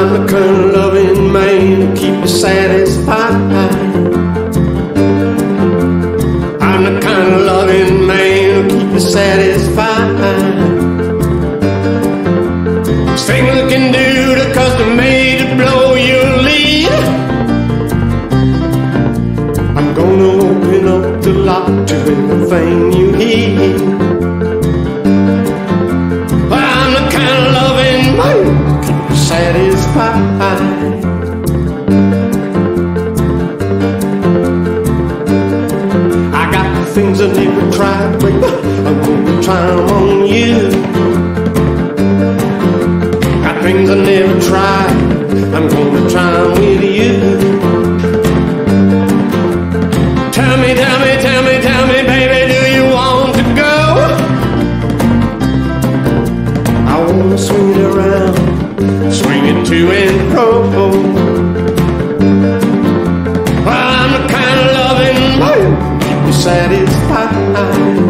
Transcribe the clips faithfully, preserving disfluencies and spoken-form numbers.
I'm the kind of loving man to keep you satisfied. I'm the kind of loving man to keep you satisfied. There's things I can do to custom made to blow your lead. I'm gonna open up the lock to everything you need. But I'm the kind of loving man to keep you satisfied. I got the things I never tried, but I'm gonna try them on you. Got things I never tried, I'm gonna try them with you. Tell me, tell me, tell me, tell me, baby, do you want to go? I wanna swing it around, swing it to and fro. Well, I'm the kind of loving man keep you satisfied.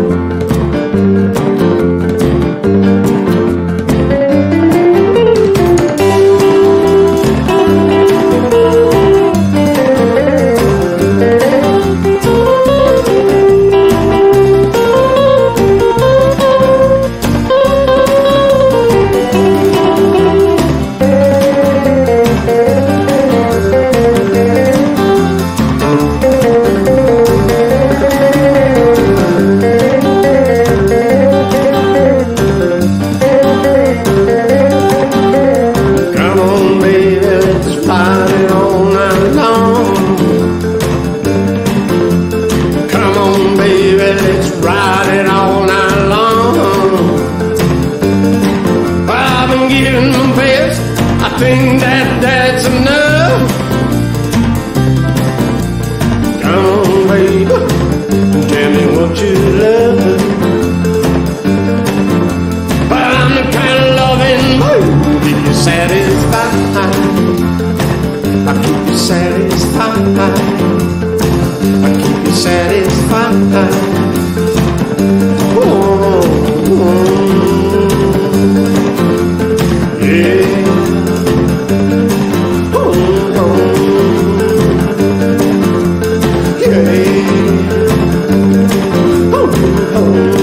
I think that that's enough. Come on, baby, tell me what you love. But I'm the kind of loving man keep you satisfied. I keep you satisfied. I keep you satisfied. Oh, oh, yeah. Oh,